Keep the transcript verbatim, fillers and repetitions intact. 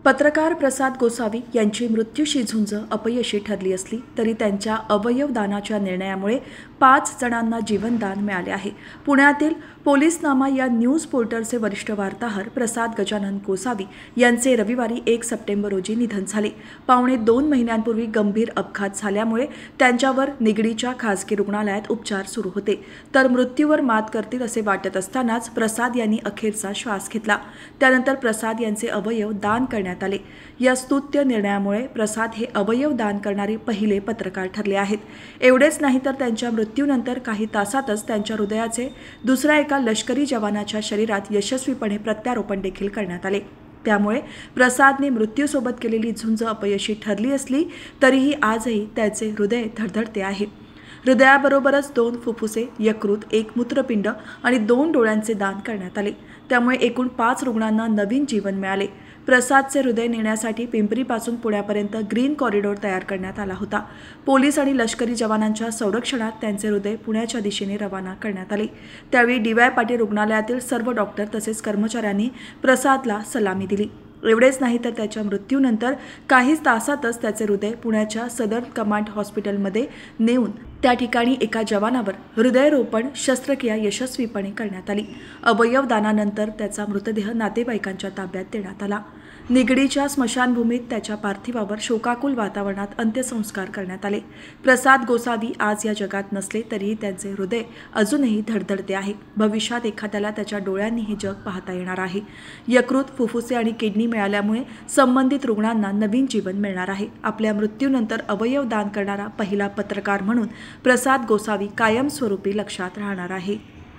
पत्रकार प्रसाद गोसावी यांची मृत्यूशी झुंज अपयशी ठरली असली तरी त्यांच्या अवयव दानाच्या निर्णयामुळे पाच जणांना जीवनदान मिळाले आहे। पुण्यातील पोलीसनामा या न्यूज पोर्टलचे वरिष्ठ वार्ताहर प्रसाद गजानन गोसावी यांचे रविवारी एक सप्टेंबर रोजी निधन झाले। पावणे दोन महिन्यांपूर्वी गंभीर अपघात झाल्यामुळे त्यांच्यावर निगडीच्या खासगी रुग्णालयात उपचार सुरू होते, तर मृत्यूवर मात करतील असे वाटत असतानाच प्रसाद यांनी अखेरचा श्वास घेतला। त्यानंतर प्रसाद यांचे अवयव दान करण्यात आले। या स्तुत्य निर्णयामुळे प्रसाद हे अवयव दान करणारे पहिले पत्रकार ठरले आहेत। एवढेच नाही तर त्यांच्या मृत्यूनंतर काही तासातच त्यांच्या हृदयाचे दुसऱ्या एका लष्करी जवानाच्या शरीरात यशस्वीपणे प्रत्यारोपण देखील करण्यात आले। त्यामुळे प्रसादने मृत्यूसोबत केलेली झुंज अपयशी ठरली असली तरीही आजही त्याचे हृदय धडधडते आहे। हृदयाबरोबरच दोन फुफ्फुसे, यकृत, एक मूत्रपिंड आणि दोन डोळ्यांचे दान करण्यात आले। त्यामुळे एकूण पाच रुग्णांना नवीन जीवन मिळाले। प्रसादचे हृदय नेण्यासाठी पिंपरीपासून पुण्यापर्यंत ग्रीन कॉरिडॉर तयार करण्यात आला होता। पोलीस आणि लष्करी जवानांच्या संरक्षणात त्यांचे हृदय पुण्याच्या दिशेने रवाना करण्यात आले। त्यावेळी डी वाय पाटील रुग्णालयातील सर्व डॉक्टर तसेच कर्मचाऱ्यांनी प्रसादला सलामी दिली। एवढेच नाही तर त्याच्या मृत्यूनंतर काही तासातच त्याचे हृदय पुण्याच्या सदर कमांड हॉस्पिटलमध्ये नेऊन त्या ठिकाणी एका जवानावर हृदयरोपण शस्त्रक्रिया यशस्वीपणे करण्यात आली। अवयव दानानंतर त्याचा मृतदेह नातेवाईकांच्या ताब्यात देण्यात आला। निगडीच्या स्मशानभूमीत त्याच्या पार्थिवावर शोकाकुल वातावरणात अंत्यसंस्कार करण्यात आले। प्रसाद गोसावी आज या जगात नसले तरीही त्यांचे हृदय अजूनही धडधडते आहे। भविष्यात एखाद्याला त्याच्या डोळ्यांनी हे जग पाहता येणार आहे। यकृत, फुफ्फुसे आणि किडनी मिळाल्यामुळे संबंधित रुग्णांना नवीन जीवन मिळणार आहे। आपल्या मृत्यूनंतर अवयव दान करणारा पहिला पत्रकार म्हणून प्रसाद गोसावी कायमस्वरूपी लक्षात राहणार आहे।